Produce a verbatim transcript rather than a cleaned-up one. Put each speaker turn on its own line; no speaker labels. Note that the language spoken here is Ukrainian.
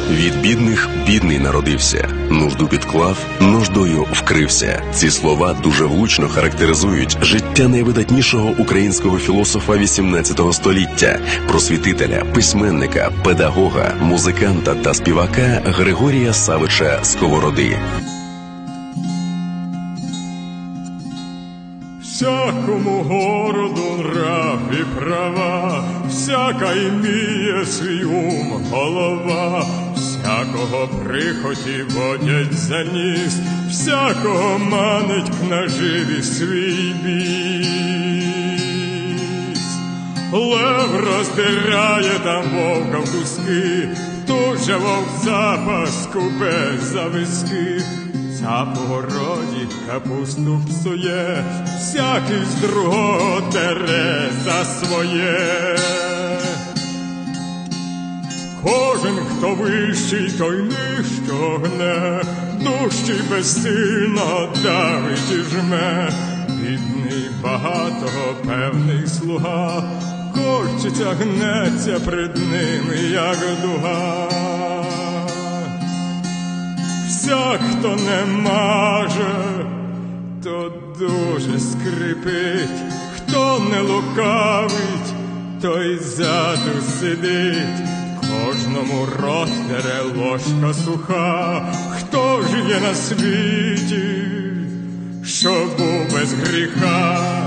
Від бідних бідний народився, нужду підклав, нуждою вкрився. Ці слова дуже влучно характеризують життя найвидатнішого українського філософа вісімнадцятого століття, просвітителя, письменника, педагога, музиканта та співака Григорія Савича Сковороди.
Всякому городу нрав і права, всяка іміє свій ум голова, всякого прихоті водять за ніс, всякого манить к наживі свій біс. Лев роздирає там вовка в куски, тут же вовк запас купе за виски. Цап у городі капусту псує, всякий з другого дере за своє. Кожен, хто вищий, той нижчо гне, дужчий безсильно давить і жме. Бідний багатого певний слуга, корчиться, гнеться пред ним, як дуга. Всяк, хто не маже, то дуже скрипить, хто не лукавить, той ззаду сидить. Кожному рот дере ложка суха, хто ж є на світі, що був без гріха.